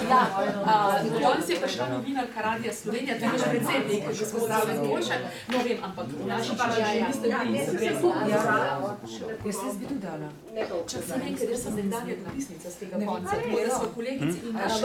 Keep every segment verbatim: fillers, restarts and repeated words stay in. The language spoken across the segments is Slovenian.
Ja, danes je prišla novinarka Radia Slovenija, to je naš predsednik, gospod Zdravljen Polšak. No vem, ampak v naši pa še niste bili izvedli. Jaz sem zbidu dala. Čak sem vem, ker jaz sem nekdanja dopisnica z tega konca, ker smo kolegici in naš.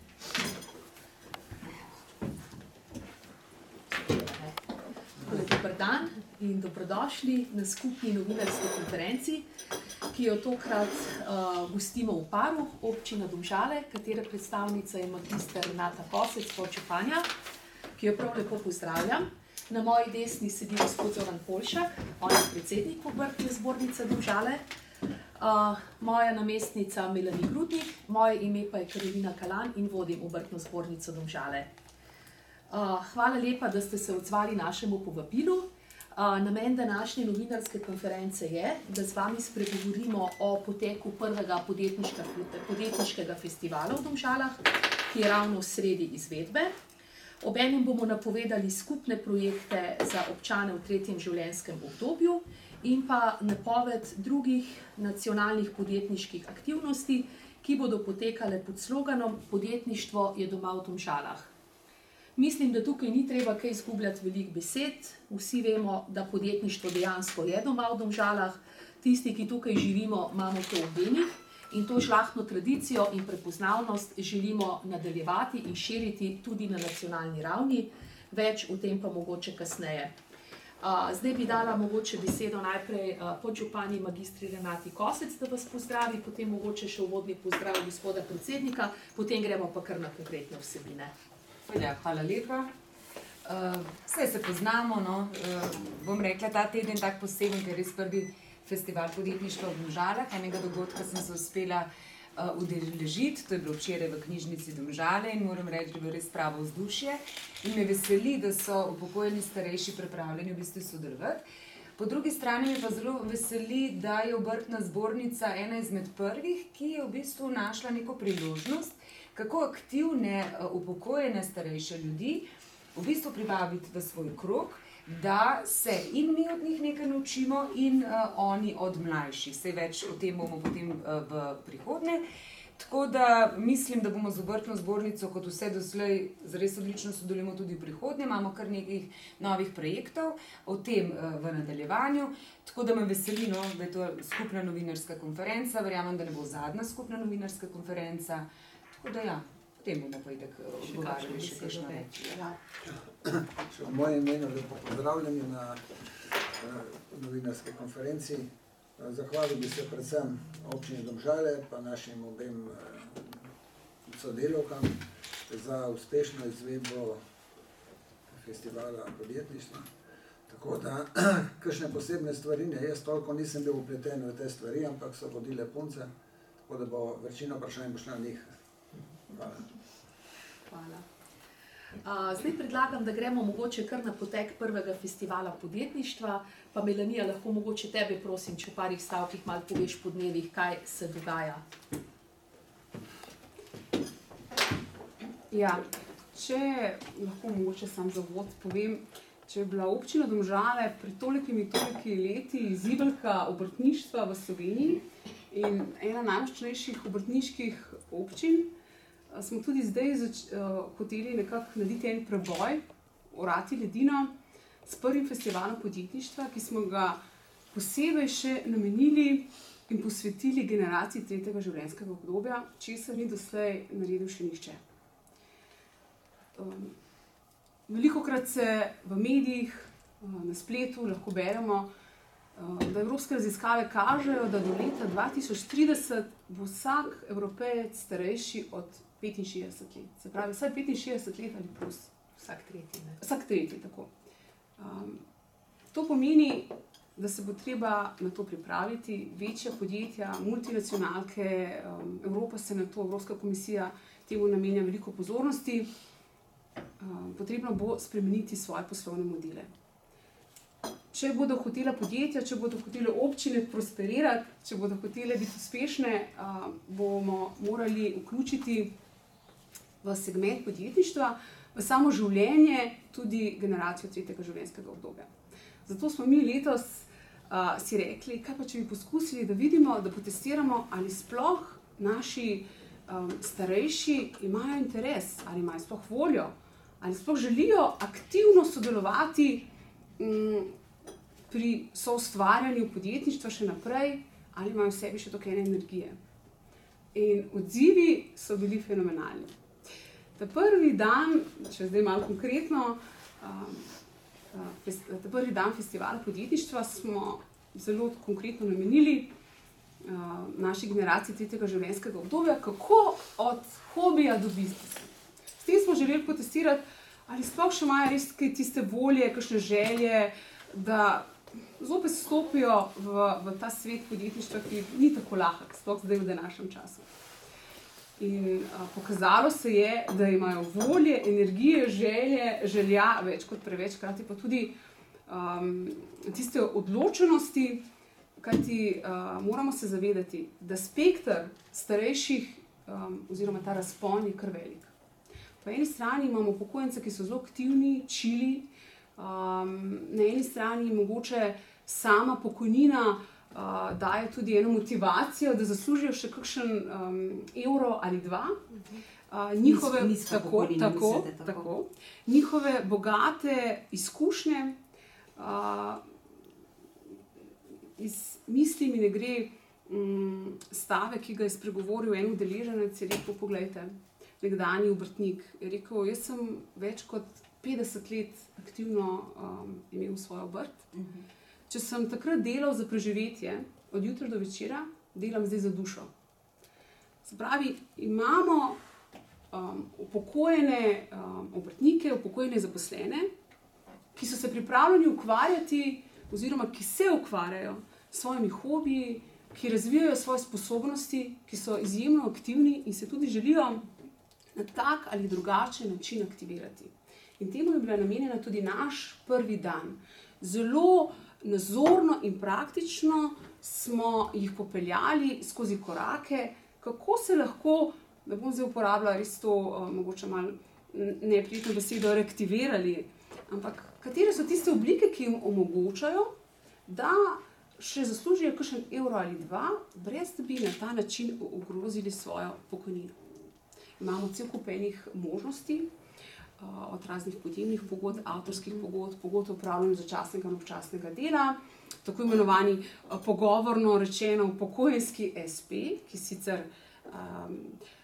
Dobar dan in dobrodošli na skupni novinarski konferenci, ki jo tokrat uh, gostimo v Paru, občina Domžale, katere predstavnica je magister Renata Kosec, podžupanja, ki jo prav lepo pozdravljam. Na moji desni sedi gospod Zoran Polšak, on je predsednik Obrtne zbornice Domžale, uh, moja namestnica Melanie Grudnik, moje ime pa je Karolina Kalan in vodim Obrtno zbornico Domžale. Uh, hvala lepa, da ste se odzvali našemu povabilu. Uh, namen današnje novinarske konference je, da z vami spregovorimo o poteku prvega podjetniškega festivala v Domžalah, ki je ravno v sredi izvedbe. Obenem bomo napovedali skupne projekte za občane v tretjem življenjskem obdobju in pa napoved drugih nacionalnih podjetniških aktivnosti, ki bodo potekale pod sloganom Podjetništvo je doma v Domžalah. Mislim, da tukaj ni treba kaj izgubljati veliko besed. Vsi vemo, da podjetništvo dejansko je doma v Domžalah. Tisti, ki tukaj živimo, imamo to v genih in to žlahtno tradicijo in prepoznavnost želimo nadaljevati in širiti tudi na nacionalni ravni. Več o tem pa mogoče kasneje. Zdaj bi dala mogoče besedo najprej podžupanji magistri Renati Kosec, da vas pozdravi, potem mogoče še uvodni pozdrav gospoda predsednika, potem gremo pa kar na konkretne vsebine. Ja, hvala lepa. Uh, vse se poznamo, no. uh, bom rekla ta teden tak poseben, ker je res prvi festival podjetništva v Domžalah. Enega dogodka sem se uspela uh, udeležiti, to je bilo včeraj v knjižnici Domžale in moram reči, da je bilo res pravo vzdušje. In me veseli, da so upokojeni starejši pripravljeni v bistvu sodelovati. Po drugi strani me pa zelo veseli, da je Obrtna zbornica ena izmed prvih, ki je v bistvu našla neko priložnost, kako aktivne, upokojene starejše ljudi v bistvu privabiti v svoj krog, da se in mi od njih nekaj naučimo in uh, oni od mlajših. Saj več o tem bomo potem uh, v prihodnje. Tako da mislim, da bomo z Obrtno zbornico kot vse doslej zares odlično sodelujemo tudi v prihodnje. Imamo kar nekaj novih projektov o tem uh, v nadaljevanju. Tako da me veseli, no, da je to skupna novinarska konferenca. Verjamem, da ne bo zadnja skupna novinarska konferenca. Tako da ja, potem bomo pa itak odgovarjali še kakšno več. V mojem imenu lepo pozdravljeni na novinarske konferenci. Zahvalil bi se predvsem občini Domžale pa našim obem sodelavkam za uspešno izvedbo festivala podjetništva. Tako da, kakšne posebne stvari ne, jaz toliko nisem bil upleten v te stvari, ampak so vodile punce, tako da bo večina vprašanj bo šla na njih. Hvala. Hvala. Uh, zdaj predlagam, da gremo mogoče kar na potek prvega festivala podjetništva, pa Melanija, lahko mogoče tebe prosim, če v parih stavkih malo poveš po dnevih, kaj se dogaja. Ja, če lahko mogoče sam za uvod povem, če je bila občina Domžale pred tolikimi toliki leti izzivalka obrtništva v Sloveniji in ena najmočnejših obrtniških občin, smo tudi zdaj zač, uh, hoteli nekako narediti en preboj, orati ledino s prvim festivalom podjetništva, ki smo ga posebej še namenili in posvetili generaciji tretjega življenjskega obdobja, česar ni doslej naredil še nihče. Um, velikokrat se v medijih, uh, na spletu lahko beremo, uh, da evropske raziskave kažejo, da do leta dva tisoč trideset bo vsak Evropejec starejši od petinšestdeset let. Se pravi, vsaj petinšestdeset let ali plus. Vsak tretji, ne? Vsak tretji, tako. Um, to pomeni, da se bo treba na to pripraviti. Večja podjetja, multinacionalke, um, Evropa se na to, Evropska komisija temu namenja veliko pozornosti. Um, potrebno bo spremeniti svoje poslovne modele. Če bodo hotela podjetja, če bodo hotele občine prosperirati, če bodo hotele biti uspešne, uh, bomo morali vključiti v segment podjetništva, v samo življenje tudi generacijo tretjega življenjskega obdobja. Zato smo mi letos uh, si rekli, kaj pa če bi poskusili, da vidimo, da potestiramo, ali sploh naši um, starejši imajo interes ali imajo sploh voljo ali sploh želijo aktivno sodelovati um, pri soustvarjanju podjetništva še naprej, ali imajo v sebi še toliko energije. In odzivi so bili fenomenalni. Ta prvi dan, če zdaj malo konkretno, um, ta prvi dan festivala podjetništva smo zelo konkretno namenili uh, naši generaciji tretjega življenjskega obdobja, kako od hobija do biznisa. S tem smo želeli potestirati, ali sploh še imajo res tiste volje, kakšne želje, da zopet stopijo v, v ta svet podjetništva, ki ni tako lahek, sploh zdaj v današnjem času. In a, pokazalo se je, da imajo volje, energije, želje, želja, več kot preveč, krati pa tudi um, tiste odločenosti, kajti uh, moramo se zavedati, da spektr starejših um, oziroma ta razpon je kar velik. Po eni strani imamo upokojence, ki so zelo aktivni, čili, um, na eni strani mogoče sama pokojnina uh, daje tudi eno motivacijo, da zaslužijo še kakšen um, evro ali dva. Uh, njihove, tako, tako, tako. Tako, njihove bogate izkušnje, uh, iz misli mi ne gre um, stavek, ki ga je spregovoril en udeleženec, je rekel, poglejte, nekdanji obrtnik, je rekel, jaz sem več kot petdeset let aktivno um, imel svoj obrt. Uh-huh. Če sem takrat delal za preživetje, od jutra do večera, delam zdaj za dušo. Se pravi, imamo um, upokojene um, obrtnike, upokojene zaposlene, ki so se pripravljeni ukvarjati, oziroma ki se ukvarjajo s svojimi hobiji, ki razvijajo svoje sposobnosti, ki so izjemno aktivni in se tudi želijo na tak ali drugačen način aktivirati. In temu je bila namenjena tudi naš prvi dan. Zelo nazorno in praktično smo jih popeljali skozi korake, kako se lahko, da bom zdaj uporabila res to uh, mogoče malo neprijetno besedo, reaktivirali, ampak katere so tiste oblike, ki jim omogočajo, da še zaslužijo kakšen evro ali dva, brez da bi na ta način ogrozili svojo pokojnino. Imamo cel kup enih možnosti, uh, od raznih podjemnih pogodb, avtorskih pogodb, pogodb o upravljanju začasnega in občasnega dela, tako imenovani uh, pogovorno rečeno upokojenski es pe, ki sicer um,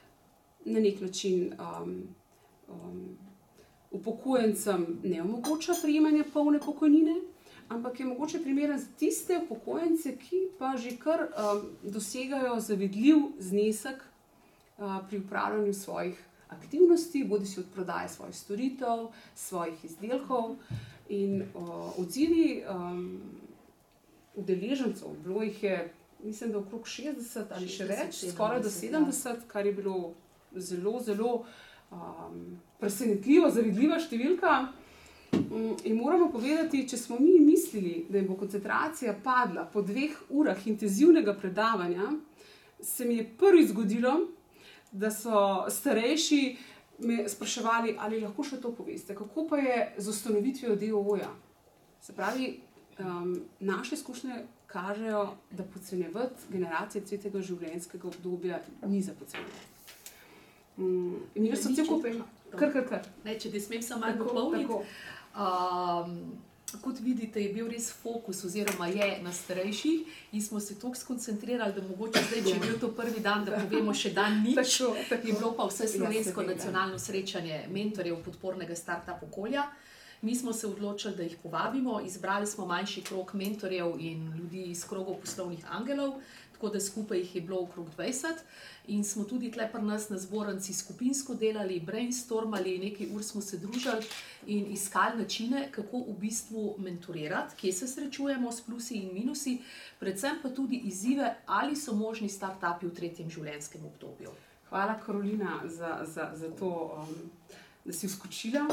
na nek način um, um, upokojencem ne omogoča prejemanja polne pokojnine, ampak je mogoče primeren za tiste upokojence, ki pa že kar um, dosegajo zavidljiv znesek pri upravljanju svojih aktivnosti, bodi si od prodaje svojih storitev, svojih izdelkov. In o, odzivi um, udeležencev, bilo jih je, mislim, da okrog šestdeset ali še več, skoraj do sedemdeset, kar je bilo zelo, zelo um, presenetljivo, zavidljiva številka. In moramo povedati, če smo mi mislili, da bo koncentracija padla po dveh urah intenzivnega predavanja, se mi je prvič zgodilo, da so starejši me spraševali, ali lahko še to poveste, kako pa je z ustanovitvijo de o o-ja. Se pravi, um, naše izkušnje kažejo, da podcenjevati generacije tretjega življenjskega obdobja ni za podcenjevati. Um, Imeli so cel kup, kar, kar, kar. Ne, če da smem samo malo dopolniti. Um, kot vidite, je bil res fokus oziroma je na starejših in smo se toliko skoncentrirali, da mogoče zdaj, če je bil to prvi dan, da povemo še dan nič, tako, tako. Je bilo pa vse slovensko ja, nacionalno srečanje mentorjev podpornega start-up okolja. Mi smo se odločili, da jih povabimo, izbrali smo manjši krog mentorjev in ljudi iz krogov poslovnih angelov, tako da skupaj jih je bilo okrog dvajset in smo tudi tle pri nas na zbornici skupinsko delali, brainstormali, nekaj ur smo se družili in iskali načine, kako v bistvu mentorirati, kje se srečujemo s plusi in minusi, predvsem pa tudi izzive, ali so možni start-upi v tretjem življenjskem obdobju. Hvala, Karolina, za, za, za to, um, da si vskočila.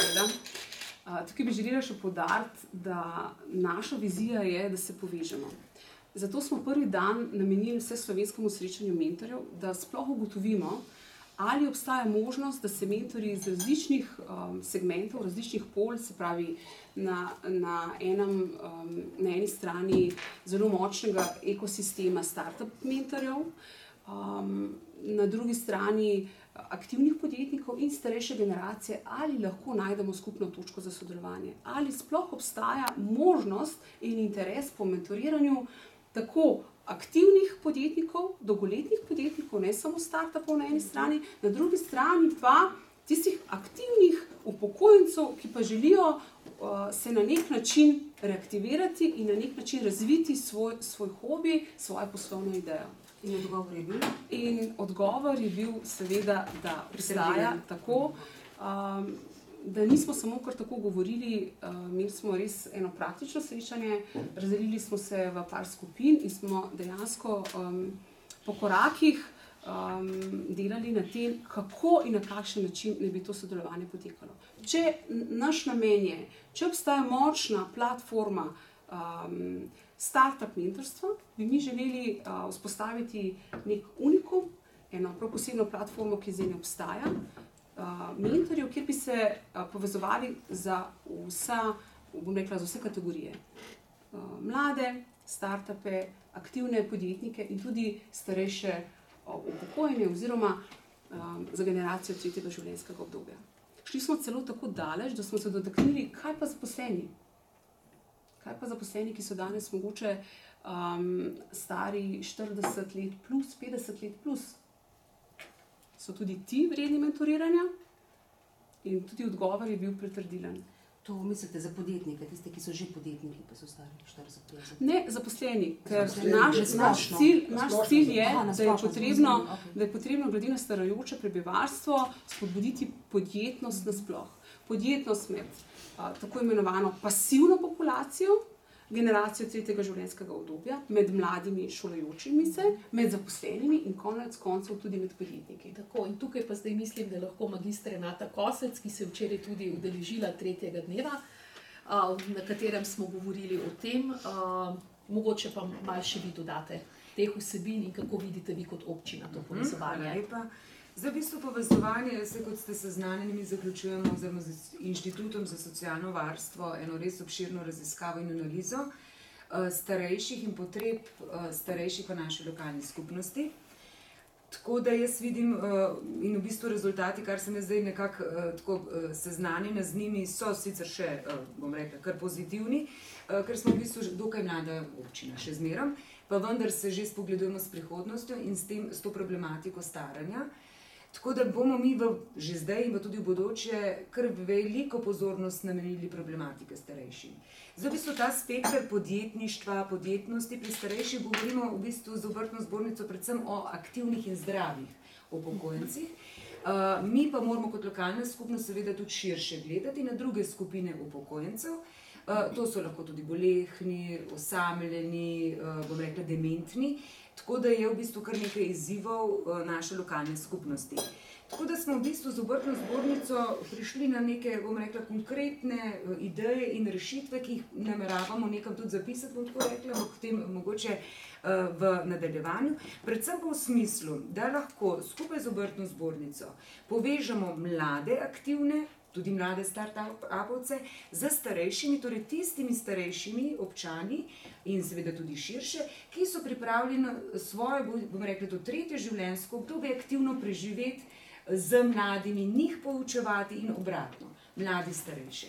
Uh, tukaj bi želela še poudariti, da naša vizija je, da se povežemo. Zato smo prvi dan namenili vse slovenskemu srečanju mentorjev, da sploh ugotovimo, ali obstaja možnost, da se mentorji iz različnih um, segmentov, različnih pol, se pravi na, na, enem, um, na eni strani zelo močnega ekosistema startup mentorjev, um, na drugi strani aktivnih podjetnikov in starejše generacije, ali lahko najdemo skupno točko za sodelovanje, ali sploh obstaja možnost in interes po mentoriranju tako aktivnih podjetnikov, dolgoletnih podjetnikov, ne samo startupov na eni strani, na drugi strani pa tistih aktivnih upokojencev, ki pa želijo uh, se na nek način reaktivirati in na nek način razviti svoj, svoj hobi, svojo poslovno idejo. In odgovor je bil? In odgovor je bil seveda, da pristaja tako, um, da nismo samo kar tako govorili, uh, imeli smo res eno praktično srečanje, razdelili smo se v par skupin in smo dejansko um, po korakih um, delali na tem, kako in na kakšen način ne bi to sodelovanje potekalo. Če naš namen je, če obstaja močna platforma um, startup mentorstva, bi mi želeli uh, vzpostaviti nek unikum, eno prav posebno platformo, ki zdaj ne obstaja, uh, mentorjev, kjer bi se uh, povezovali za, vsa, bom rekla, za vse kategorije. Uh, mlade, startupe, aktivne podjetnike in tudi starejše uh, upokojene oziroma um, za generacijo tretjega življenjskega obdobja. Šli smo celo tako daleč, da smo se dotaknili, kaj pa zaposleni. Kaj pa zaposleni, ki so danes mogoče um, stari štirideset let plus, petdeset let plus? So tudi ti vredni mentoriranja? In tudi odgovor je bil pritrdilen. To mislite za podjetnike, tiste, ki so že podjetniki, pa so stari štirideset let? Ne, zaposleni, ker Zaposleni, naš, na naš, splošno. cilj, Na naš splošno cilj je, Aha, na da je, splošno, potrebno, okay. da je potrebno glede na starajoče prebivalstvo spodbuditi podjetnost nasploh. Podjetnost med a, tako imenovano pasivno populacijo, generacijo tretjega življenjskega obdobja, med mladimi šolajočimi se, med zaposlenimi in konec koncev tudi med podjetniki. Tako, in tukaj pa zdaj mislim, da lahko magistra Renata Kosec, ki se je včeraj tudi udeležila tretjega dneva, a, na katerem smo govorili o tem, a, mogoče pa malo še vi dodate teh vsebin in kako vidite vi kot občina to povezovanje. Hvala lepa. Zdaj, v bistvu povezovanje, se kot ste seznanjeni, mi zaključujemo oziroma z Inštitutom za socialno varstvo eno res obširno raziskavo in analizo uh, starejših in potreb uh, starejših v naši lokalni skupnosti. Tako da jaz vidim uh, in v bistvu rezultati, kar sem jaz zdaj nekako uh, tako uh, seznanjena z njimi, so sicer še, uh, bom rekla, kar pozitivni, uh, ker smo v bistvu dokaj mlada občina še zmerom, pa vendar se že spogledujemo s prihodnostjo in s, tem, s to problematiko staranja. Tako da bomo mi v, že zdaj in tudi v bodoče kar veliko pozornost namenili problematike starejših. Zdaj, v bistvu ta spektr podjetništva, podjetnosti pri starejših govorimo v bistvu z obrtno zbornico predvsem o aktivnih in zdravih upokojencih. Uh, mi pa moramo kot lokalna skupnost seveda tudi širše gledati na druge skupine upokojencev. Uh, to so lahko tudi bolehni, osamljeni, uh, bom rekla dementni. Tako da je v bistvu kar nekaj izzivov uh, naše lokalne skupnosti. Tako da smo v bistvu z obrtno zbornico prišli na neke, bom rekla, konkretne uh, ideje in rešitve, ki jih nameravamo nekam tudi zapisati, bom tako rekla, potem mogoče uh, v nadaljevanju. Predvsem pa v smislu, da lahko skupaj z obrtno zbornico povežemo mlade aktivne, tudi mlade start-upovce, z starejšimi, torej tistimi starejšimi občani in seveda tudi širše, ki so pripravljeni svoje, bom rekla, to tretje življenjsko obdobje aktivno preživeti z mladimi, njih poučevati in obratno, mladi starejše.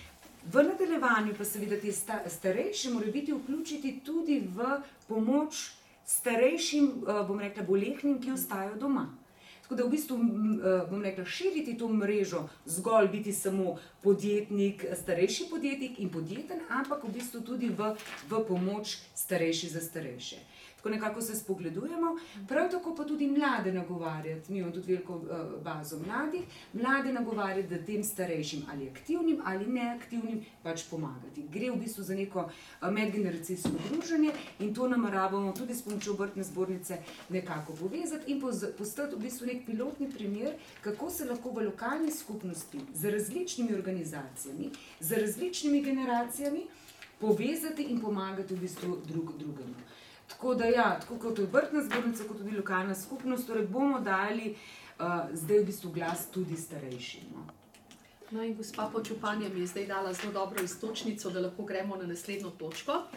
V nadaljevanju pa seveda te starejše mora biti vključiti tudi v pomoč starejšim, bom rekla, bolehnim, ki ostajajo doma. Tako da v bistvu, bom rekla, širiti to mrežo, zgolj biti samo podjetnik, starejši podjetnik in podjeten, ampak v bistvu tudi v, v pomoč starejši za starejše. Tako nekako se spogledujemo, prav tako pa tudi mlade nagovarjati, mi imamo tudi veliko uh, bazo mladih, mlade nagovarjati, da tem starejšim ali aktivnim ali neaktivnim pač pomagati. Gre v bistvu za neko uh, medgeneracijsko druženje in to nameravamo tudi s pomočjo obrtne zbornice nekako povezati in postati v bistvu nek pilotni primer, kako se lahko v lokalni skupnosti z različnimi organizacijami, z različnimi generacijami povezati in pomagati v bistvu drug drugemu. Tako da ja, tako kot obrtna zbornica, kot tudi lokalna skupnost, torej bomo dali uh, zdaj v bistvu glas tudi starejšim. No. No in gospa Počupanja mi je zdaj dala zelo dobro iztočnico, da lahko gremo na naslednjo točko.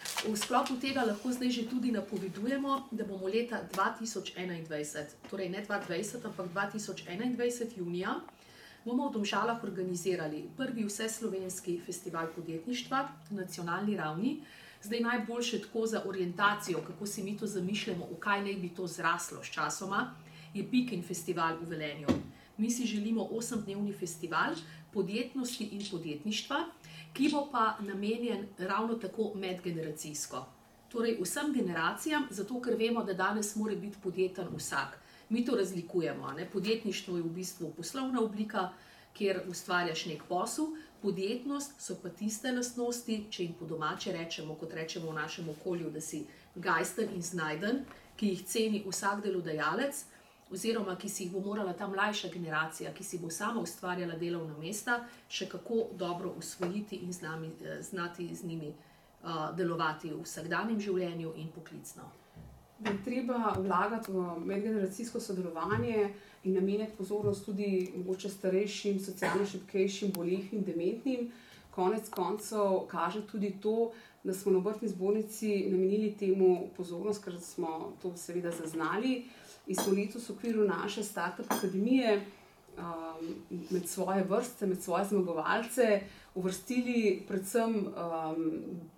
V sklopu tega lahko zdaj že tudi napovedujemo, da bomo leta dva tisoč enaindvajset, torej ne dva tisoč dvajset, ampak dva tisoč enaindvajset junija, bomo v Domžalah organizirali prvi vseslovenski festival podjetništva na nacionalni ravni. Zdaj najboljše tako za orientacijo, kako si mi to zamišljamo, v kaj naj bi to zraslo s časoma, je Pikin festival v Velenju. Mi si želimo osemdnevni festival podjetnosti in podjetništva, ki bo pa namenjen ravno tako medgeneracijsko. Torej vsem generacijam, zato ker vemo, da danes mora biti podjeten vsak. Mi to razlikujemo. Ne? Podjetništvo je v bistvu poslovna oblika, kjer ustvarjaš nek posel, podjetnost so pa tiste lastnosti, če jim po domače rečemo, kot rečemo v našem okolju, da si gajsten in znajden, ki jih ceni vsak delodajalec, oziroma ki si jih bo morala ta mlajša generacija, ki si bo sama ustvarjala delovna mesta, še kako dobro usvojiti in z nami, znati z njimi uh, delovati v vsakdanjem življenju in poklicno. Da je treba vlagati v medgeneracijsko sodelovanje in namenjati pozornost tudi mogoče starejšim, socialno šibkejšim, bolehnim, dementnim. Konec koncev kaže tudi to, da smo na Obrtni zbornici namenili temu pozornost, ker smo to seveda zaznali. In smo letos v okviru naše Startup akademije um, med svoje vrste, med svoje zmagovalce uvrstili predvsem um,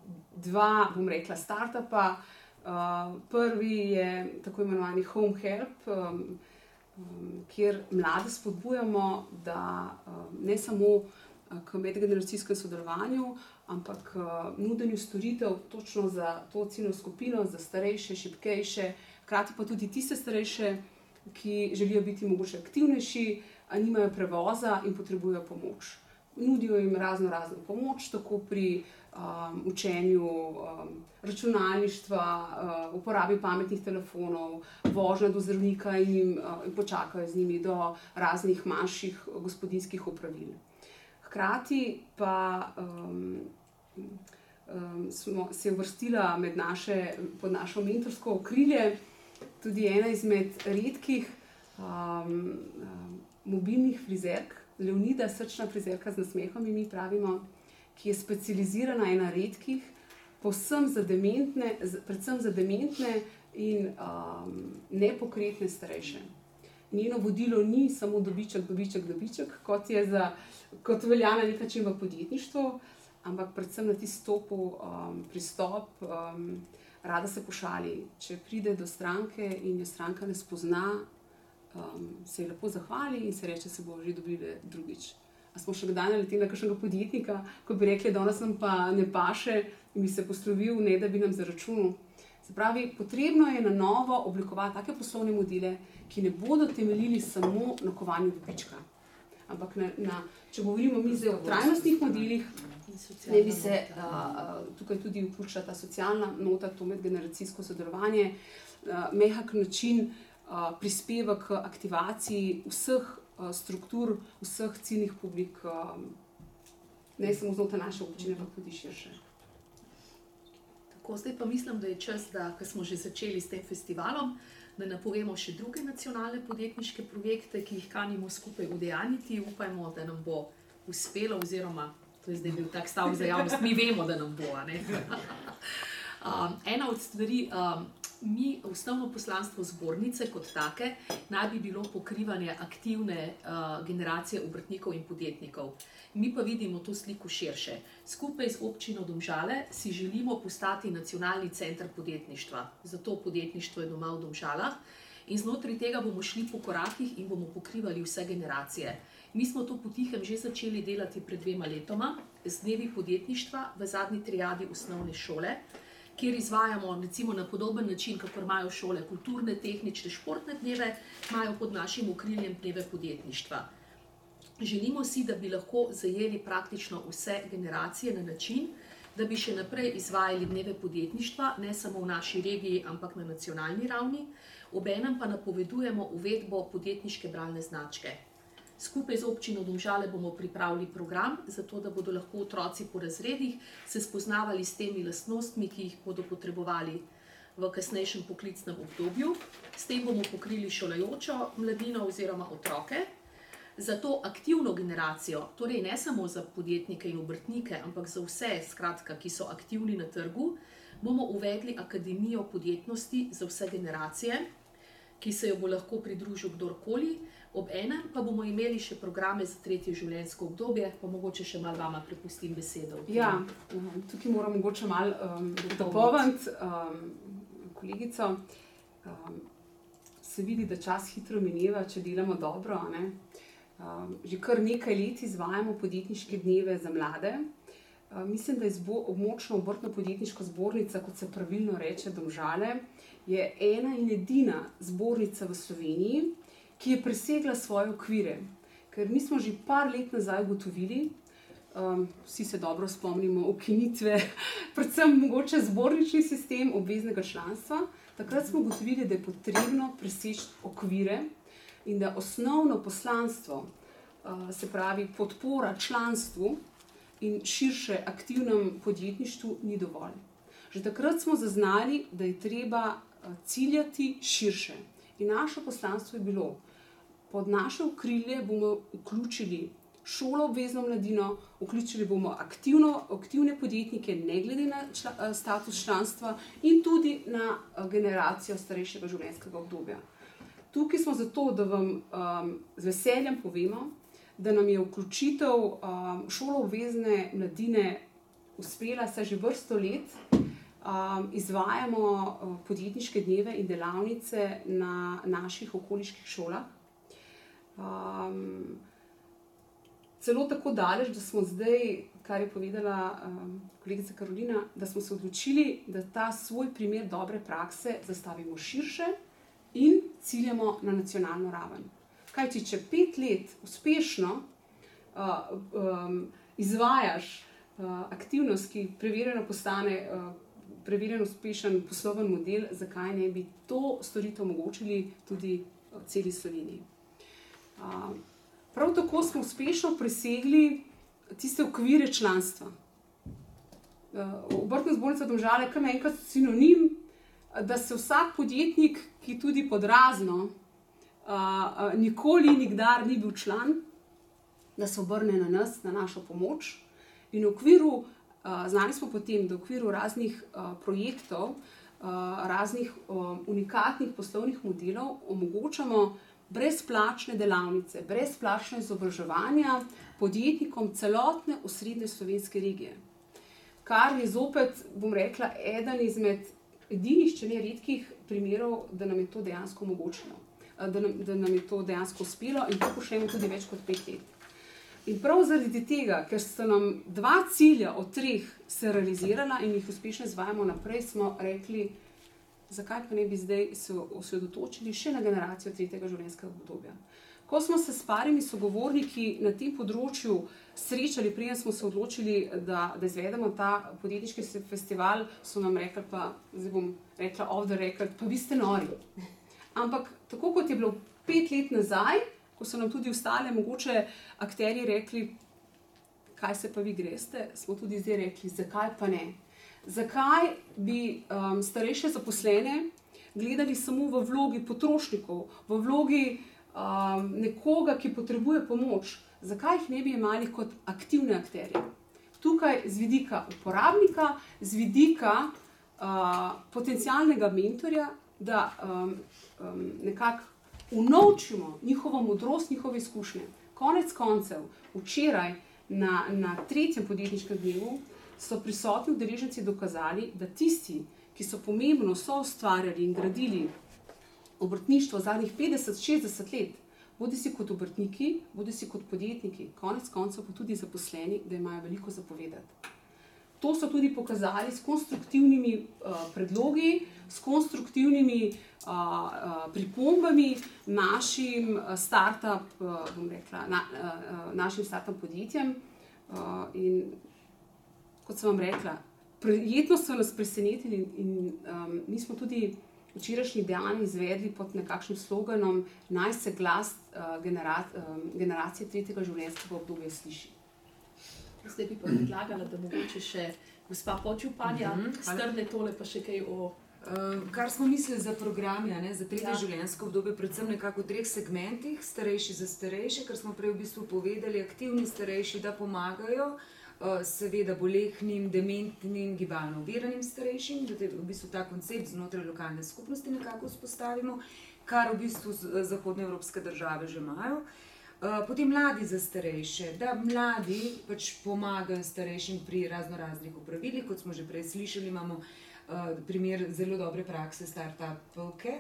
dva, bom rekla, startupa. Uh, prvi je tako imenovani Home Help, um, um, kjer mlade spodbujamo, da um, ne samo k medgeneracijskem sodelovanju, ampak uh, nudenju storitev točno za to ciljno skupino, za starejše, šibkejše, hkrati pa tudi tiste starejše, ki želijo biti mogoče aktivnejši, a nimajo prevoza in potrebujejo pomoč. Nudijo jim razno razno pomoč, tako pri um, učenju um, računalništva, uh, uporabi pametnih telefonov, vožnja do zdravnika in, jim, uh, in počakajo z njimi do raznih manjših gospodinjskih opravil. Hkrati pa um, um, smo se uvrstila med naše, pod našo mentorsko okrilje tudi ena izmed redkih um, um, mobilnih frizerk, Leonida, srčna frizerka z nasmehom, mi pravimo, ki je specializirana, ena redkih, povsem za dementne, predvsem za dementne in um, nepokretne starejše. Njeno vodilo ni samo dobiček, dobiček, dobiček, kot je za, kot velja na nek način v podjetništvu, ampak predvsem na tisti stopu um, pristop, um, rada se pošali. Če pride do stranke in jo stranka ne spozna, um, se ji lepo zahvali in se reče, se bo že dobili drugič. A smo še kdaj naleteli na kakšnega podjetnika, ko bi rekli, danes nam pa ne paše in bi se poslovil, ne da bi nam zaračunal. Se pravi, potrebno je na novo oblikovati take poslovne modele, ki ne bodo temeljili samo na kovanju dobička. Ampak na, na, če govorimo mi zdaj o trajnostnih modelih, ne bi se uh, uh, tukaj tudi vključila ta socialna nota, to medgeneracijsko sodelovanje, uh, mehak način uh, prispeva k aktivaciji vseh uh, struktur, vseh ciljnih publik, uh, ne samo znotraj naše občine, ampak tudi širše. Tako, zdaj pa mislim, da je čas, da, ko smo že začeli s tem festivalom, da napovemo še druge nacionalne podjetniške projekte, ki jih kanimo skupaj udejanjiti. Upajmo, da nam bo uspelo, oziroma to je zdaj bil tak stavek za javnost, mi vemo, da nam bo. Ne? um, ena od stvari, um, mi, osnovno poslanstvo zbornice kot take, naj bi bilo pokrivanje aktivne uh, generacije obrtnikov in podjetnikov. Mi pa vidimo to sliko širše. Skupaj z občino Domžale si želimo postati nacionalni center podjetništva. Zato podjetništvo je doma v Domžalah in znotraj tega bomo šli po korakih in bomo pokrivali vse generacije. Mi smo to potihem že začeli delati pred dvema letoma z dnevi podjetništva v zadnji triadi osnovne šole, kjer izvajamo recimo na podoben način, kakor imajo šole kulturne, tehnične, športne dneve, imajo pod našim okriljem dneve podjetništva. Želimo si, da bi lahko zajeli praktično vse generacije na način, da bi še naprej izvajali dneve podjetništva, ne samo v naši regiji, ampak na nacionalni ravni. Obenem pa napovedujemo uvedbo podjetniške bralne značke. Skupaj z občino Domžale bomo pripravili program, zato da bodo lahko otroci po razredih se spoznavali s temi lastnostmi, ki jih bodo potrebovali v kasnejšem poklicnem obdobju. S tem bomo pokrili šolajočo mladino oziroma otroke. Za to aktivno generacijo, torej ne samo za podjetnike in obrtnike, ampak za vse, skratka, ki so aktivni na trgu, bomo uvedli Akademijo podjetnosti za vse generacije, ki se jo bo lahko pridružil kdorkoli, ob enem pa bomo imeli še programe za tretje življenjsko obdobje, pa mogoče še malo vama prepustim besedo. Ja, tukaj moram mogoče malo um, dopolniti um, kolegico. Um, se vidi, da čas hitro mineva, če delamo dobro. Ne? Um, že kar nekaj let izvajamo podjetniške dneve za mlade. Um, mislim, da je zbo, območna obrtno-podjetniška zbornica, kot se pravilno reče, Domžale, je ena in edina zbornica v Sloveniji, ki je presegla svoje okvire. Ker mi smo že par let nazaj ugotovili, um, vsi se dobro spomnimo ukinitve, predvsem mogoče zbornični sistem obveznega članstva, takrat smo ugotovili, da je potrebno preseči okvire in da osnovno poslanstvo, uh, se pravi podpora članstvu in širše aktivnem podjetništvu, ni dovolj. Že takrat smo zaznali, da je treba uh, ciljati širše. In naše poslanstvo je bilo, pod naše okrilje bomo vključili šolo obvezno mladino, vključili bomo aktivno, aktivne podjetnike, ne glede na čla, status članstva in tudi na generacijo starejšega življenjskega obdobja. Tukaj smo zato, da vam um, z veseljem povemo, da nam je vključitev um, šolo obvezne mladine uspela se že vrsto let. Um, izvajamo uh, podjetniške dneve in delavnice na naših okoliških šolah. Um, celo tako daleč, da smo zdaj, kar je povedala um, kolegica Karolina, da smo se odločili, da ta svoj primer dobre prakse zastavimo širše in ciljamo na nacionalno raven. Kajti, če pet let uspešno uh, um, izvajaš uh, aktivnost, ki preverjeno postane uh, preverjen uspešen posloven model, zakaj ne bi to storitev omogočili tudi v celi Sloveniji. Uh, prav tako smo uspešno presegli tiste okvire članstva. Uh, Obrtna zbornica Domžale je kar naenkrat sinonim, da se vsak podjetnik, ki tudi pod razno uh, uh, nikoli nikdar ni bil član, da se obrne na nas, na našo pomoč. In v okviru, uh, znali smo potem, da v okviru raznih uh, projektov, uh, raznih uh, unikatnih poslovnih modelov omogočamo brezplačne delavnice, brezplačne izobraževanja podjetnikom celotne osrednje slovenske regije. Kar je zopet, bom rekla, eden izmed edinih, če ne redkih primerov, da nam je to dejansko omogočeno, da nam, da nam je to dejansko uspelo in to počnemo tudi več kot pet let. In prav zaradi tega, ker so nam dva cilja od treh se realizirala in jih uspešno izvajamo naprej, smo rekli, zakaj pa ne bi zdaj se osredotočili še na generacijo tretjega življenjskega obdobja. Ko smo se s parimi sogovorniki na tem področju srečali, preden smo se odločili, da, da izvedemo ta podjetniški festival, so nam rekli, pa zdaj bom rekla off the record, pa vi ste nori. Ampak tako kot je bilo pet let nazaj, ko so nam tudi ostale mogoče akterji rekli, kaj se pa vi greste, smo tudi zdaj rekli, zakaj pa ne. Zakaj bi um, starejše zaposlene gledali samo v vlogi potrošnikov, v vlogi um, nekoga, ki potrebuje pomoč? Zakaj jih ne bi imeli kot aktivne akterje? Tukaj z vidika uporabnika, z vidika uh, potencialnega mentorja, da um, um, nekako unovčimo njihovo modrost, njihove izkušnje. Konec koncev, včeraj na, na tretjem podjetniškem dnevu so prisotni udeleženci dokazali, da tisti, ki so pomembno soustvarjali in gradili obrtništvo zadnjih petdeset šestdeset let, bodi si kot obrtniki, bodi si kot podjetniki, konec koncev pa tudi zaposleni, da imajo veliko za povedati. To so tudi pokazali s konstruktivnimi uh, predlogi, s konstruktivnimi uh, uh, pripombami našim uh, startup, uh, bom rekla, na, uh, našim startup podjetjem uh, in kot sem vam rekla, prijetno so nas presenetili in um, mi smo tudi včerajšnji dan izvedli pod nekakšnim sloganom naj se glas uh, genera, um, generacije tretjega življenjskega obdobja sliši. Zdaj bi pa predlagala, da mogoče še gospa podžupanja mm-hmm, strne tole pa še kaj o... Uh, kar smo mislili za programe, ne, za tretje Ja. življenjsko obdobje, predvsem nekako v treh segmentih, starejši za starejše, kar smo prej v bistvu povedali, aktivni starejši, da pomagajo seveda bolehnim, dementnim, gibalno oviranim starejšim, da v bistvu ta koncept znotraj lokalne skupnosti nekako vzpostavimo, kar v bistvu zahodnoevropske države že imajo. Potem mladi za starejše, da mladi pač pomagajo starejšim pri razno raznih opravilih, kot smo že prej slišali, imamo uh, primer zelo dobre prakse start-upke,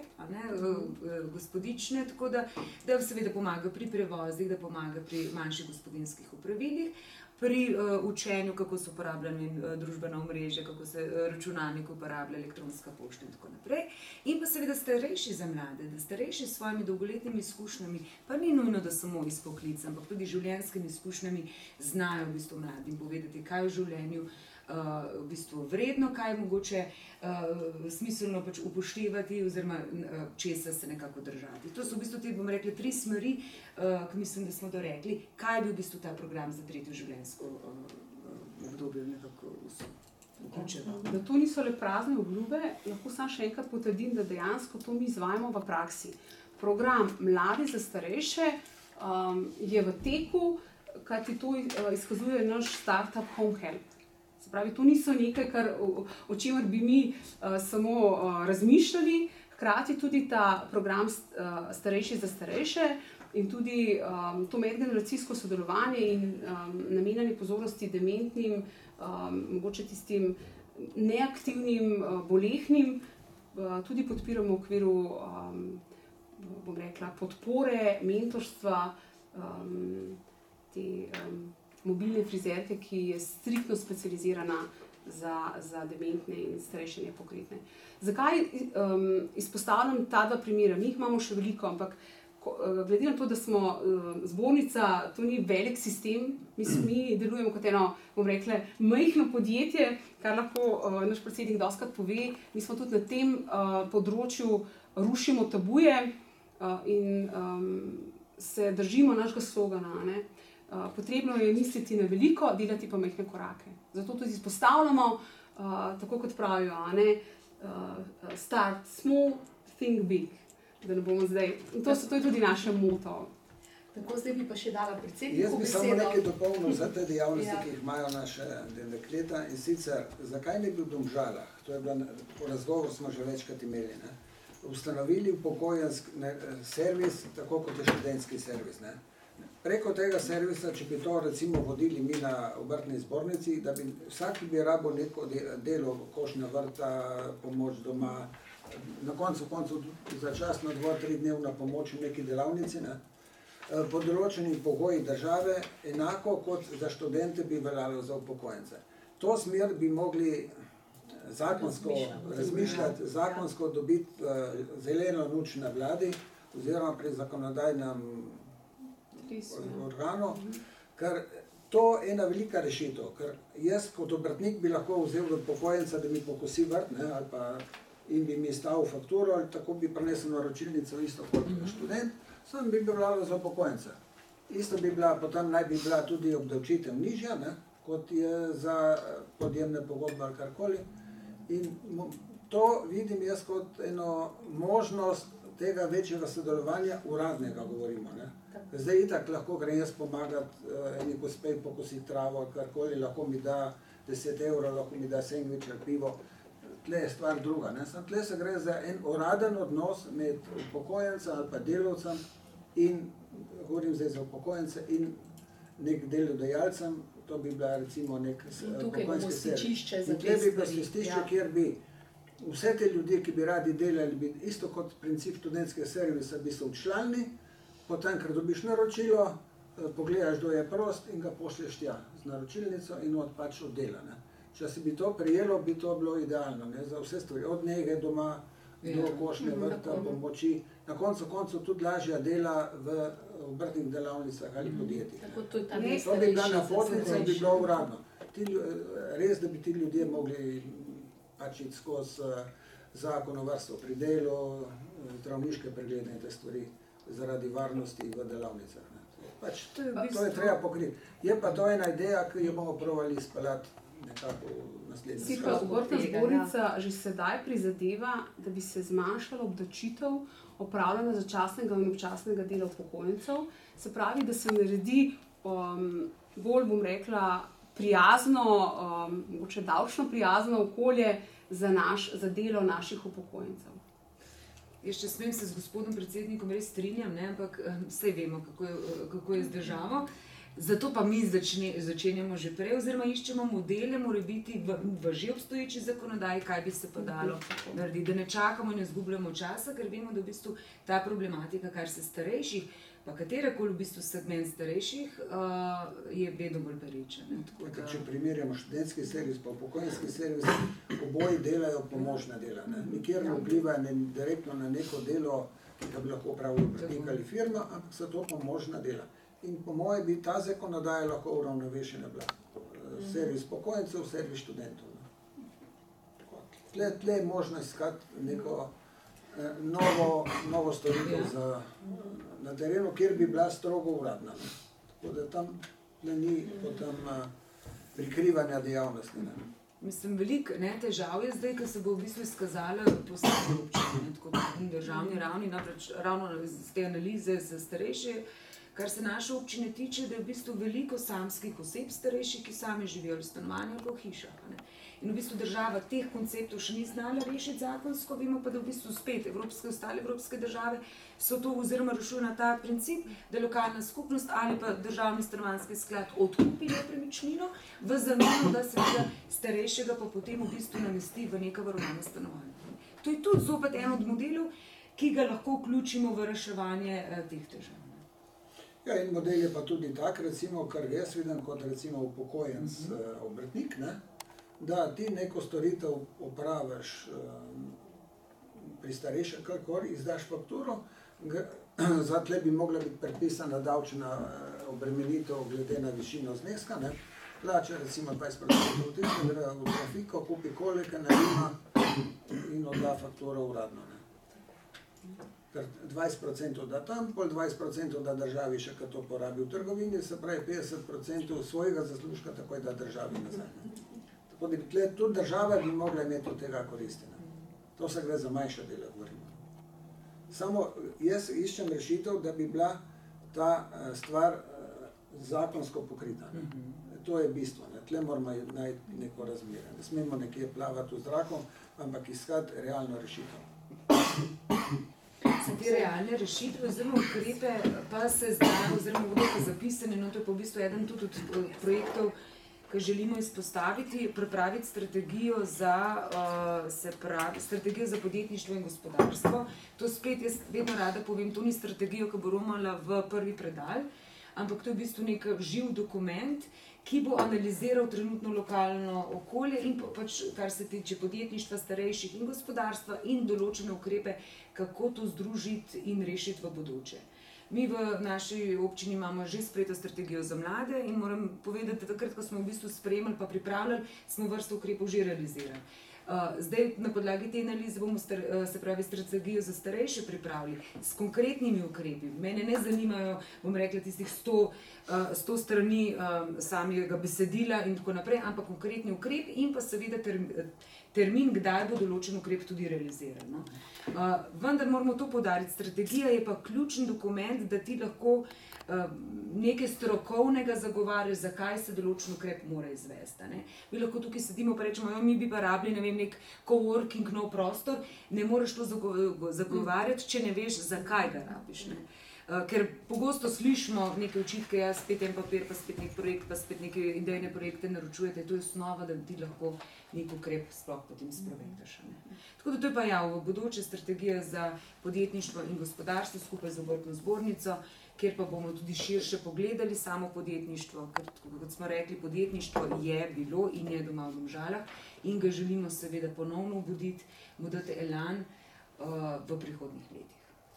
uh, gospodične, tako da, da seveda pomagajo pri prevozih, da pomagajo pri manjših gospodinjskih opravilih, pri uh, učenju, kako se uporablja uh, družbena omrežja, kako se uh, računalnik uporablja, elektronska pošta in tako naprej. In pa seveda starejši za mlade, da starejši s svojimi dolgoletnimi izkušnjami, pa ni nujno, da samo iz poklica, ampak tudi življenjskimi izkušnjami znajo v bistvu mladim povedati, kaj v življenju uh, v bistvu vredno, kaj je mogoče uh, smiselno pač upoštevati oziroma uh, česa se nekako držati. To so v bistvu te, bom rekla, tri smeri, uh, ki mislim, da smo dorekli, kaj je bil v bistvu ta program za tretjo življenjsko uh, obdobje nekako vključeno. Da to niso le prazne obljube, lahko samo še enkrat potrdim, da dejansko to mi izvajamo v praksi. Program Mladi za starejše um, je v teku, kajti to izkazuje naš startup Home Help. Se pravi, to niso nekaj, kar, o, o čemer bi mi uh, samo uh, razmišljali, hkrati tudi ta program uh, Starejši za starejše in tudi um, to medgeneracijsko sodelovanje in um, namenjanje pozornosti dementnim, um, mogoče tistim neaktivnim, uh, bolehnim, uh, tudi podpiramo v okviru um, bom rekla, podpore, mentorstva, um, te um, mobilne frizerke, ki je striktno specializirana za, za dementne in starejše nepokretne. Zakaj um, izpostavljam ta dva primera? Mi jih imamo še veliko, ampak ko, glede na to, da smo uh, zbornica, to ni velik sistem, mi, mi delujemo kot eno, bom rekla, majhno podjetje, kar lahko uh, naš predsednik dostikrat pove. Mi smo tudi na tem uh, področju rušimo tabuje uh, in um, se držimo našega slogana, ne? Uh, potrebno je misliti na veliko, delati pa majhne korake. Zato tudi izpostavljamo, uh, tako kot pravijo, ne, uh, start small, think big. Da ne bomo zdaj. In to, so, to je tudi naše moto. Tako, zdaj bi pa še dala predsedniku Jaz bi besedo. samo nekaj dopolnil za te dejavnosti, Ja. ki jih imajo naše dekleta, in sicer, zakaj ne bi v Domžalah, to je bila, po razgovoru smo že večkrat imeli, ne, ustanovili upokojenski servis, tako kot je študentski servis. Ne. Preko tega servisa, če bi to recimo vodili mi na obrtni zbornici, da bi vsak bi rabil neko delo, košnja vrta, pomoč doma, na koncu koncu začasno dva, tri dnevna pomoč v neki delavnici, ne, po določenih pogojih države, enako kot za študente bi veljalo za upokojence. To smer bi mogli zakonsko razmišljati, zakonsko dobiti uh, zeleno luč na vladi oziroma pri zakonodajnem organu, ker to je ena velika rešitev, ker jaz kot obrtnik bi lahko vzel od upokojenca, da mi pokosi vrt, ne, ali pa in bi mi stavil fakturo, ali tako bi prinesel naročilnico isto kot študent, samo bi veljalo za upokojence. Isto bi bila, potem naj bi bila tudi obdavčitev nižja, ne, kot je za podjemne pogodbe ali karkoli. In to vidim jaz kot eno možnost tega večjega sodelovanja, uradnega govorimo. Ne. Zdaj itak lahko grem jaz pomagati uh, eni gospej pokositi travo, karkoli, lahko mi da deset evrov, lahko mi da sendvič ali pivo. Tle je stvar druga. Ne. Sam tle se gre za en uraden odnos med upokojencem ali pa delavcem in, govorim zdaj za upokojence, in nek delodajalcem, to bi bila recimo nek pokojninski stičišče za te stvari. In tle bi bilo stvari, stičišče, ja. kjer bi vse te ljudje, ki bi radi delali, bi isto kot princip študentskega servisa, bi se včlanili, potem, ker dobiš naročilo, pogledaš, kdo je prost in ga pošlješ tja z naročilnico in od pač od dela. Ne. Če si bi to prijelo, bi to bilo idealno, ne, za vse stvari, od nege doma do košnje vrta, pomoči, na koncu koncu tudi lažja dela v obrtnih delavnicah ali podjetjih. Tako, to je ta Ne, To bi bila najstarejši napotnica in bi za bilo uradno. Ti, res, da bi ti ljudje mogli pač iti skozi zakon o varstvu pri delu, zdravniške preglede in te stvari zaradi varnosti v delavnicah. Ne. Pač, To je v to je bistvu- treba pokriti. Je pa to ena ideja, ki jo bomo probali izpeljati nekako v naslednjem Si pa času. obrtna tega, zbornica že sedaj prizadeva, da bi se zmanjšala obdavčitev opravljanja začasnega in občasnega dela upokojencev. Se pravi, da se naredi um, bolj, bom rekla, prijazno, um, mogoče davčno prijazno okolje za, naš, za delo naših upokojencev. Jaz, če smem, se z gospodom predsednikom res strinjam, ne? Ampak vse vemo, kako je, kako je z državo. Zato pa mi začne, začenjamo že prej, oziroma iščemo modele, mora biti v, v že obstoječi zakonodaji, kaj bi se pa dalo narediti, da ne čakamo in ne izgubljamo časa, ker vemo, da v bistvu ta problematika, kar se starejših, pa katerakoli v bistvu segment starejših, uh, je vedno bolj pereča. Da... Če primerjamo študentski servis pa upokojenski servis, oboji delajo pomožna dela. Ne? Nikjer ne vplivajo ne, direktno na neko delo, ki ga bi lahko opravil obrtnik ali firma, ampak so to pomožna dela. In po moje bi ta zakonodaja lahko uravnovešena bila. Servis upokojencev, servis študentov. Tle, tle je možno iskati neko eh, novo, novo storitev za, na terenu, kjer bi bila strogo uradna. Ne. Tako da tam ne ni potem eh, prikrivanja dejavnosti. Ne. Mislim, veliko težav je zdaj, ko se bo v bistvu izkazala posebej občine, tako na državni ravni, namreč ravno z te analize za starejše, kar se naše občine tiče, da je v bistvu veliko samskih oseb starejših, ki sami živijo v stanovanju ali v hišah. Ne. In v bistvu država teh konceptov še ni znala rešiti zakonsko, vemo pa, da v bistvu spet evropske, ostale evropske države so to oziroma rešujejo na ta princip, da lokalna skupnost ali pa državni stanovanjski sklad odkupi nepremičnino v zameno, da se tega starejšega pa potem v bistvu namesti v neka varovana stanovanja. To je tudi zopet en od modelov, ki ga lahko vključimo v reševanje eh, teh težav. Ja, in model je pa tudi tak, recimo, kar jaz vidim kot recimo upokojenc uh, obrtnik, ne? Da ti neko storitev opraviš um, pri starejšem, kakor izdaš fakturo, zato bi mogla biti predpisana davčna obremenitev glede na višino zneska, ne? Plača recimo dvajset procentov tiste, gre v trafiko, kupi kolike, narima in odda fakturo uradno. Ne? Ker dvajset procentov da tam, pol dvajset procentov da državi še, kar to porabi v trgovini, se pravi petdeset procentov svojega zaslužka takoj da državi nazaj. Tako da tudi država bi mogla imeti od tega koristi. To se gre za manjša dela, govorimo. Samo jaz iščem rešitev, da bi bila ta stvar zakonsko pokrita. Ne. To je bistvo. Ne. Tle moramo najti neko razmerje. Ne smemo nekje plavati v zraku, ampak iskati realno rešitev. Za te realne rešitve oziroma ukrepe pa se zdaj, oziroma bodo pa zapisane, no to je pa v bistvu eden tudi od projektov, ki želimo izpostaviti, pripraviti strategijo za, uh, se pravi, strategijo za podjetništvo in gospodarstvo. To spet jaz vedno rada povem, to ni strategija, ki bo romala v prvi predal, ampak to je v bistvu nek živ dokument, ki bo analiziral trenutno lokalno okolje in pač, kar se tiče podjetništva, starejših in gospodarstva in določene ukrepe, kako to združiti in rešiti v bodoče. Mi v naši občini imamo že sprejeto strategijo za mlade in moram povedati, da takrat, ko smo v bistvu sprejemali pa pripravljali, smo vrsto ukrepov že realizirali. Uh, zdaj na podlagi te analize bomo star, uh, se pravi strategijo za starejše pripravili s konkretnimi ukrepi. Mene ne zanimajo, bom rekla, tistih sto, uh, sto strani uh, samega besedila in tako naprej, ampak konkretni ukrep in pa seveda term, termin, kdaj bo določen ukrep tudi realiziran. No? Uh, vendar moramo to poudariti. Strategija je pa ključen dokument, da ti lahko uh, nekaj strokovnega zagovarjaš, zakaj se določen ukrep mora izvesti. Ne? Mi lahko tukaj sedimo pa rečemo, jo, mi bi pa rabili, ne vem, nek coworking, nov prostor, ne moreš to zagovarjati, če ne veš, zakaj ga rabiš. Ne? Uh, ker pogosto slišimo neke očitke, ja, spet en papir, pa spet nek projekt, pa spet neke idejne projekte naročujete, to je osnova, da ti lahko nek ukrep sploh potem sprovedeš. Tako da to je pa ja, v bodoče strategija za podjetništvo in gospodarstvo skupaj z obrtno zbornico, kjer pa bomo tudi širše pogledali samo podjetništvo, ker kot smo rekli, podjetništvo je bilo in je doma v Domžalah in ga želimo seveda ponovno obuditi, mu dati elan uh, v prihodnjih letih.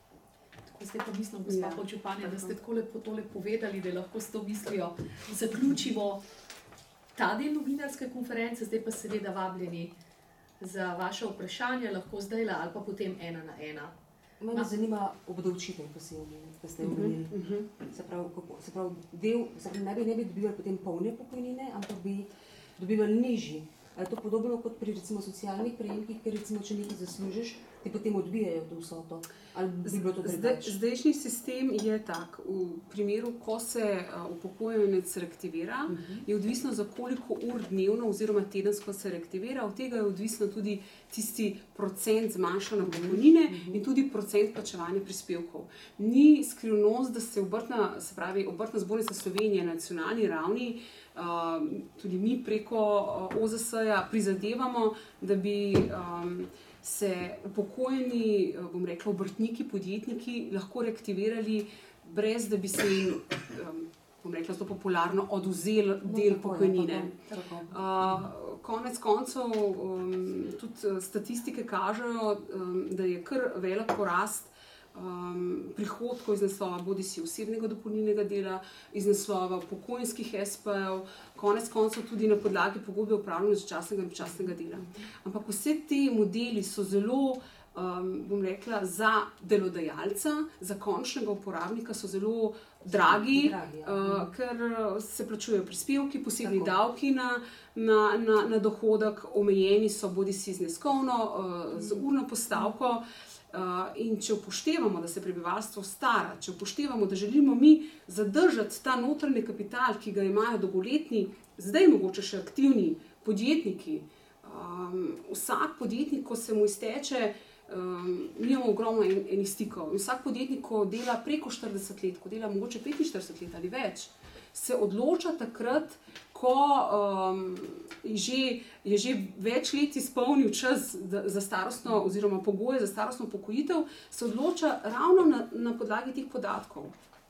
Zdaj pa mislim, gospa podžupanja, da ste tako lepo tole povedali, da lahko s to mislijo zaključimo ta del novinarske konference, zdaj pa seveda vabljeni za vaše vprašanje, lahko zdaj ali pa potem ena na ena. Mene zanima obdavčitev posebej, ki ste omenili. Uh -huh. Se pravi, se pravi, del, se pravi, ne bi, ne bi dobivali potem polne pokojnine, ampak bi dobivali nižji. Je to podobno kot pri recimo socialnih prejemkih, ker recimo, če nekaj zaslužiš, ti potem odbijajo to vsoto? Ali bi bilo to Zdaj, drugače? zdajšnji sistem je tak. V primeru, ko se uh, upokojenec reaktivira, uh -huh. je odvisno, za koliko ur dnevno oziroma tedensko se reaktivira. Od tega je odvisno tudi tisti procent zmanjšanja pokojnine uh -huh. in tudi procent plačevanja prispevkov. Ni skrivnost, da se obrtna, se pravi, Obrtna zbornica Slovenije na nacionalni ravni, uh, tudi mi preko uh, O Z S-ja prizadevamo, da bi um, se upokojeni, bom rekla, obrtniki, podjetniki lahko reaktivirali, brez da bi se jim, bom rekla, zelo popularno odvzel del pokojnine. Uh, konec koncev um, tudi statistike kažejo, um, da je kar velik porast um, prihodkov iz naslova bodisi osebnega dopolnilnega dela, iz naslova pokojninskih es pe-jev, konec koncev tudi na podlagi pogodbe o opravljanju začasnega in občasnega dela. Ampak vse te modeli so zelo, um, bom rekla, za delodajalca, za končnega uporabnika so zelo dragi, Dragi, ja. uh, ker se plačujejo prispevki, posebni Tako. davki na, na, na, na dohodek, omejeni so bodisi zneskovno, uh, z urno postavko. Uh, in če upoštevamo, da se prebivalstvo stara, če upoštevamo, da želimo mi zadržati ta notranji kapital, ki ga imajo dolgoletni, zdaj mogoče še aktivni podjetniki, um, vsak podjetnik, ko se mu izteče, um, mi imamo ogromno en, enih stikov. In vsak podjetnik, ko dela preko štirideset let, ko dela mogoče petinštirideset let ali več, se odloča takrat, ko um, že, je že več let izpolnil čas za starostno, oziroma pogoje za starostno upokojitev, se odloča ravno na, na podlagi teh podatkov,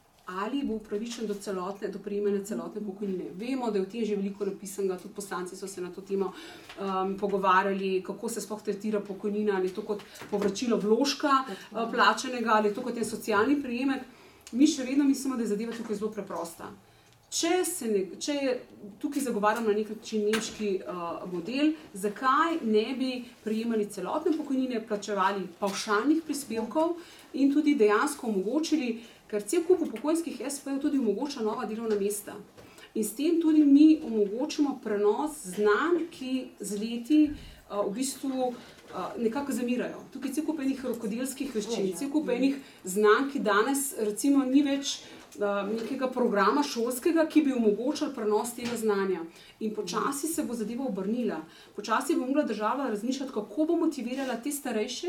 ali bo upravičen do celotne, do prejemanja celotne pokojnine. Vemo, da je v tem že veliko napisanega, tudi poslanci so se na to temo um, pogovarjali, kako se sploh tretira pokojnina, ali je to kot povračilo vložka uh, plačanega, ali je to kot en socialni prejemek. Mi še vedno mislimo, da je zadeva tukaj zelo preprosta. Če, se ne, če je tukaj zagovarjam na nek način nemški uh, model, zakaj ne bi prejemali celotne pokojnine, plačevali pavšalnih prispevkov in tudi dejansko omogočili, ker cel kup upokojenskih es pe-jev tudi omogoča nova delovna mesta. In s tem tudi mi omogočimo prenos znanj, ki z leti uh, v bistvu uh, nekako zamirajo. Tukaj cel kup enih rokodelskih veščin, cel kup enih znanj, ki danes recimo ni več nekega programa šolskega, ki bi omogočal prenos tega znanja. In počasi se bo zadeva obrnila. Počasi bo mogla država razmišljati, kako bo motivirala te starejše,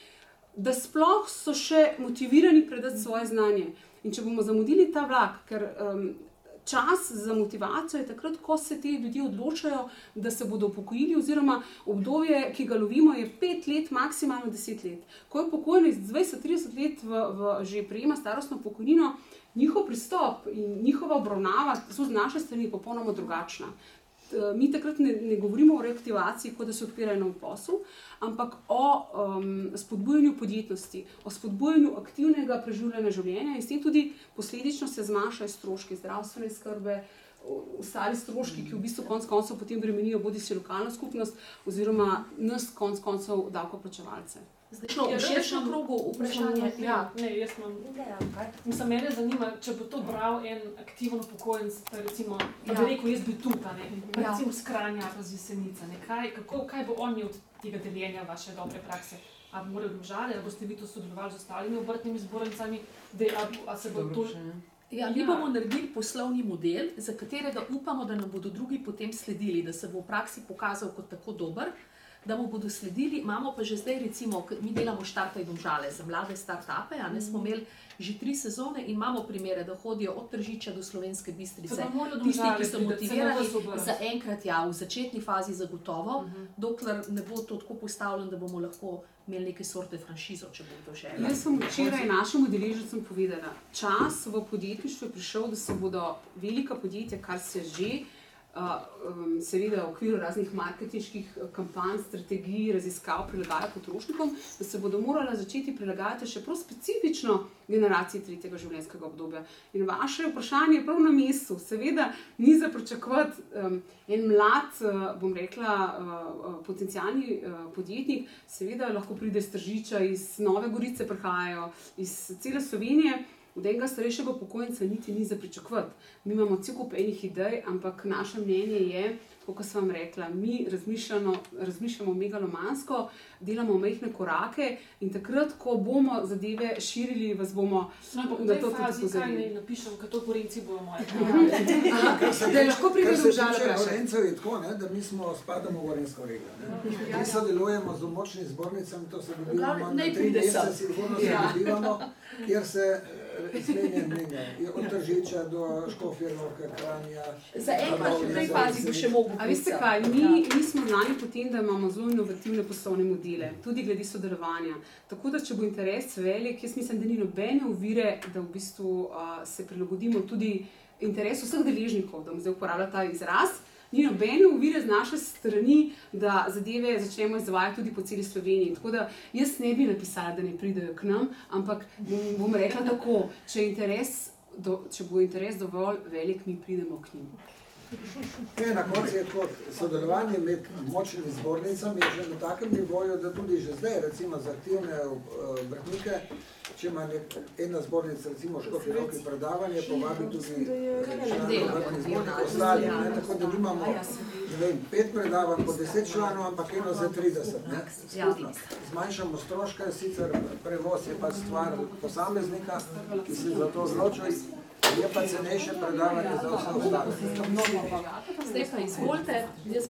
da sploh so še motivirani predati svoje znanje. In če bomo zamudili ta vlak, ker um, čas za motivacijo je takrat, ko se ti ljudje odločajo, da se bodo upokojili, oziroma obdobje, ki ga lovimo, je pet let, maksimalno deset let. Ko je upokojenec dvajset trideset let v, v, že prejema starostno pokojnino, njihov pristop in njihova obravnava so z naše strani popolnoma drugačna. Mi takrat ne, ne govorimo o reaktivaciji, kot da se odpirajo nov posel, ampak o um, spodbujanju podjetnosti, o spodbujanju aktivnega preživljanja življenja in s tem tudi posledično se zmanjšajo stroški zdravstvene skrbe, ostali stroški, ki v bistvu konec koncev potem bremenijo bodisi lokalno skupnost oziroma nas konec koncev davkoplačevalce. Zdaj šlo v širšem krogu vprašanje. Ja, ne, jaz imam. Mislim, mene zanima, če bo to bral en aktiven upokojenec, recimo, da bi rekel, jaz bi tu, pa ne, pa recimo s Kranja, pa z Jesenice, ne, kaj, kako, kaj bo on imel od tega deljenja vaše dobre prakse? A bo moral Domžale, ali boste vi to sodelovali z ostalimi obrtnimi zbornicami, da a, a se bo to... Ja, mi bomo naredili poslovni model, za katerega upamo, da nam bodo drugi potem sledili, da se bo v praksi pokazal kot tako dober, da mu bodo sledili. Imamo pa že zdaj, recimo, mi delamo Štartaj Domžale za mlade start-upe, a ne smo imeli že tri sezone in imamo primere, da hodijo od Tržiča do Slovenske Bistrice. Tisti, ki so motivirani, za enkrat, ja, v začetni fazi zagotovo, uh -huh. dokler ne bo to tako postavljeno, da bomo lahko imeli neke sorte franšizo, če bo to želelo. Jaz sem včeraj našim udeležencem povedala, čas v podjetništvu je prišel, da se bodo velika podjetja, kar se že Uh, um, seveda v okviru raznih marketinških kampanj, strategij, raziskav prilagaja potrošnikom, da se bodo morala začeti prilagajati še prav specifično generaciji tretjega življenjskega obdobja. In vaše vprašanje je prav na mestu. Seveda ni za pričakovati um, en mlad, uh, bom rekla, uh, potencialni uh, podjetnik, seveda lahko pride iz Tržiča, iz Nove Gorice prihajajo, iz cele Slovenije. Od enega starejšega upokojenca niti ni za pričakovati. Mi imamo cel kup enih idej, ampak naše mnenje je, tako kot sem vam rekla, mi razmišljamo, razmišljamo megalomansko, delamo majhne korake in takrat, ko bomo zadeve širili, vas bomo No, v na tej to tudi fazi, kaj opozorili. naj napišem, ker to Gorenjci bojo moje. Da je lahko pride Kar do se Domžale tiče vprašati. Gorencev je tako, ne, da mi smo spadamo v Gorenjsko regijo. ne. Mi sodelujemo z območnimi zbornicami, to se dobivamo Glavno, na naj tri pride sem. mesece, sigurno se Ja. dobivamo, kjer se zmenja mnenje. Od Tržiča do Škofje Loke, Kranja. Zaenkrat v tej fazi bo še mogel. A veste kaj, mi, mi smo znani po tem, da imamo zelo inovativne poslovne modele, tudi glede sodelovanja. Tako da, če bo interes velik, jaz mislim, da ni nobene ovire, da v bistvu uh, se prilagodimo tudi interesu vseh deležnikov, da bom zdaj uporabljala ta izraz. Ni nobene ovire z naše strani, da zadeve začnemo izvajati tudi po celi Sloveniji. Tako da jaz ne bi napisala, da ne pridejo k nam, ampak bom, bom rekla tako, če, je interes, do, če bo interes dovolj velik, mi pridemo k njim. Ne, na koncu je kot sodelovanje med močnimi zbornicami je že na takem nivoju, da tudi že zdaj, recimo za aktivne obrtnike, če ima nek, ena zbornica, recimo Škofje Loke predavanje, povabi tudi člane obrtnih zbornic ostalih, ne, tako da nimamo, ne vem, pet predavanj po deset članov, ampak eno za trideset, ne, skupno. Zmanjšamo stroške, sicer prevoz je pač stvar posameznika, ki se za to odloča, je pa cenejše predavanje za vse ostale. Zdaj pa izvolite.